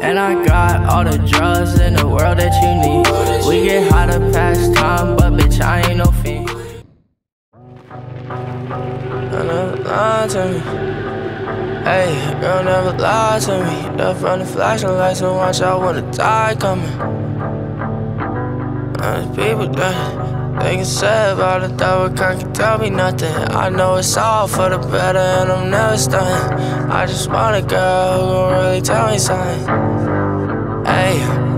And I got all the drugs in the world that you need. We get high to pass time, but bitch, I ain't no fiend. Never lie to me. Hey, girl, never lie to me. Up from the flashing lights and watch out when the tide coming. People that they can say about it, that can't tell me nothing. I know it's all for the better and I'm never stunning. I just want a girl who gon' really tell me something. Hey,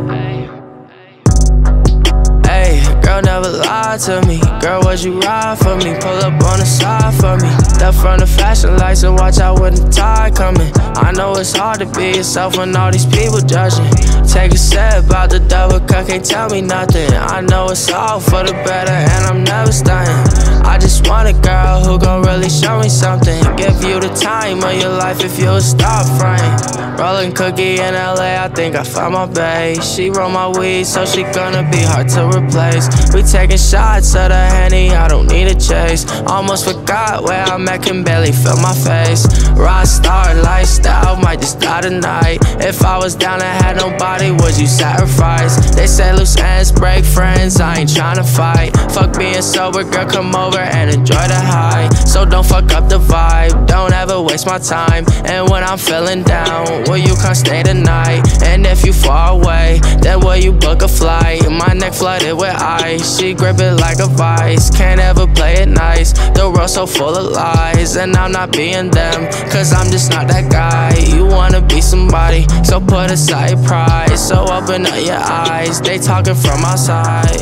girl, never lie to me. Girl, would you ride for me? Pull up on the side for me. Step from the flashing lights and watch out when the tide coming. I know it's hard to be yourself when all these people judging. Take a step out the double cut, can't tell me nothing. I know it's all for the better and I'm never stunning. I just want a girl who gon' really show me something. Give you the time of your life if you'll stop fronting. Rollin' cookie in LA, I think I found my bae. She roll my weed, so she gonna be hard to replace. We taking shots of the Henny, I don't need a chase. Almost forgot where I'm at, can barely feel my face. Rockstar lifestyle, might just die tonight. If I was down and had nobody, would you sacrifice? They say loose ends break friends, I ain't tryna fight. Fuck being sober, girl, come over and enjoy the high. So don't fuck up the vibe, don't ever waste my time. And when I'm feeling down, will you come stay tonight? And if you far away, then will you book a flight? My neck flooded with ice, she grip it like a vice. Can't ever play it nice, the world's so full of lies. And I'm not being them, cause I'm just not that guy. You wanna be somebody, so put aside pride. So open up your eyes, they talking from outside.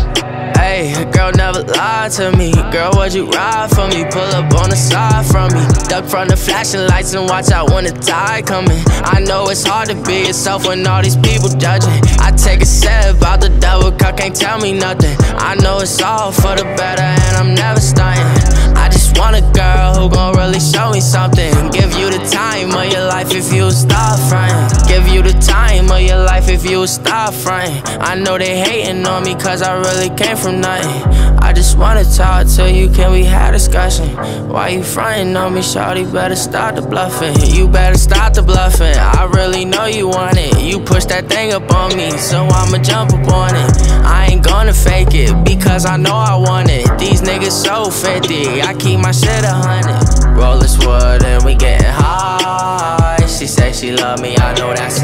Hey, girl, never lie to me. Girl, would you ride for me? Pull up on the side from me. Duck from the flashing lights and watch out when the tide coming. I know it's hard to be yourself when all these people judging. I take a step out the double cup, can't tell me nothing. I know it's all for the better and I'm never stunting. I just want a girl who gon' really show me something. Give you the time of your life if you stop frontin'. Give you the time of your life if you stop frontin'. I know they hating on me cause I really came from nothing. I just wanna talk to you, can we have discussion? Why you frontin' on me, shawty? Better stop the bluffing. You better stop the bluffing. I really know you want it. You push that thing up on me, so I'ma jump up on it. I ain't gonna fake it, because I know I want it. These niggas so 50, I keep my shit 100. Roll this wood and we getting high. She say she love me, I know that's a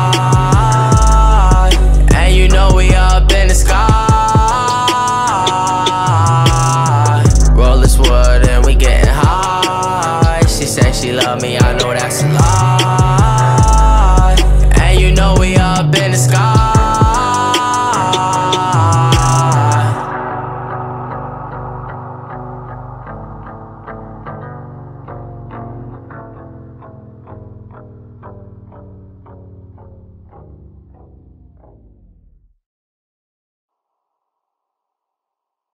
lie. And you know we up in the sky. Roll this wood and we getting high. She say she love me, I know that's a lie.